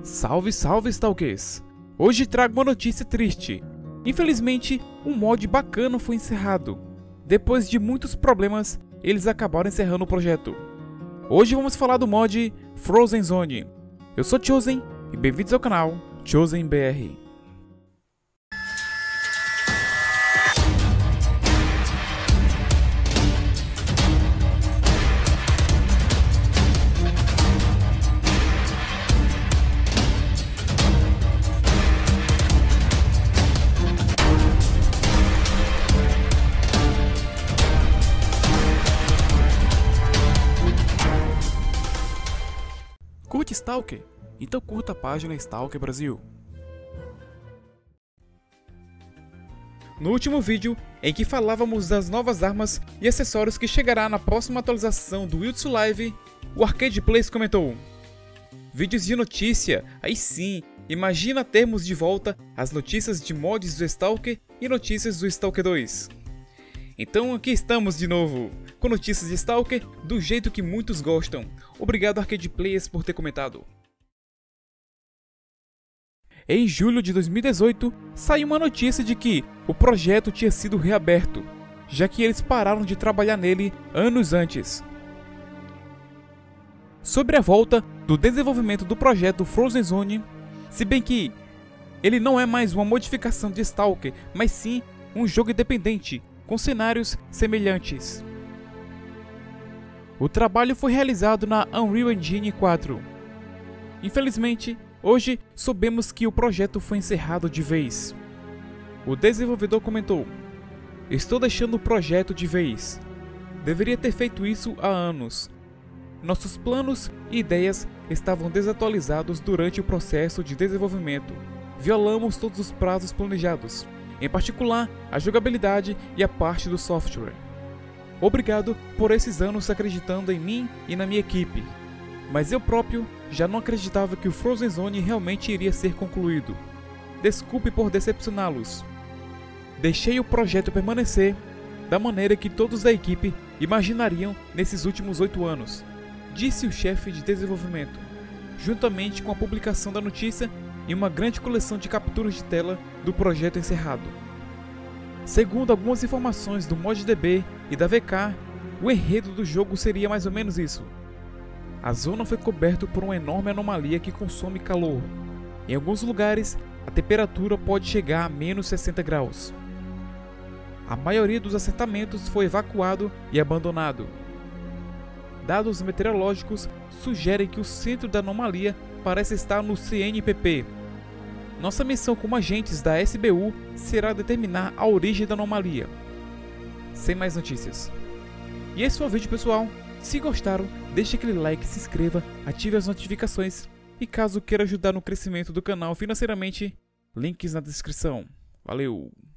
Salve, salve, Stalkers! Hoje trago uma notícia triste. Infelizmente, um mod bacana foi encerrado. Depois de muitos problemas, eles acabaram encerrando o projeto. Hoje vamos falar do mod Frozen Zone. Eu sou Chosen e bem-vindos ao canal ChosenBR. Curte Stalker? Então curta a página Stalker Brasil. No último vídeo, em que falávamos das novas armas e acessórios que chegará na próxima atualização do Will to Live, o Arcade Plays comentou: vídeos de notícia, aí sim, imagina termos de volta as notícias de mods do Stalker e notícias do Stalker 2. Então aqui estamos de novo, com notícias de Stalker do jeito que muitos gostam. Obrigado Arcade Players por ter comentado. Em julho de 2018, saiu uma notícia de que o projeto tinha sido reaberto, já que eles pararam de trabalhar nele anos antes. Sobre a volta do desenvolvimento do projeto Frozen Zone, se bem que ele não é mais uma modificação de Stalker, mas sim um jogo independente, com cenários semelhantes. O trabalho foi realizado na Unreal Engine 4. Infelizmente, hoje soubemos que o projeto foi encerrado de vez. O desenvolvedor comentou: estou deixando o projeto de vez. Deveria ter feito isso há anos. Nossos planos e ideias estavam desatualizados durante o processo de desenvolvimento. Violamos todos os prazos planejados, em particular a jogabilidade e a parte do software. Obrigado por esses anos acreditando em mim e na minha equipe, mas eu próprio já não acreditava que o Frozen Zone realmente iria ser concluído. Desculpe por decepcioná-los. Deixei o projeto permanecer da maneira que todos da equipe imaginariam nesses últimos 8 anos, disse o chefe de desenvolvimento, juntamente com a publicação da notícia e uma grande coleção de capturas de tela do projeto encerrado. Segundo algumas informações do ModDB e da VK, o enredo do jogo seria mais ou menos isso. A zona foi coberta por uma enorme anomalia que consome calor. Em alguns lugares, a temperatura pode chegar a menos 60 graus. A maioria dos assentamentos foi evacuado e abandonado. Dados meteorológicos sugerem que o centro da anomalia parece estar no CNPP. Nossa missão como agentes da SBU será determinar a origem da anomalia. Sem mais notícias. E esse foi o vídeo, pessoal. Se gostaram, deixe aquele like, se inscreva, ative as notificações e caso queira ajudar no crescimento do canal financeiramente, links na descrição. Valeu!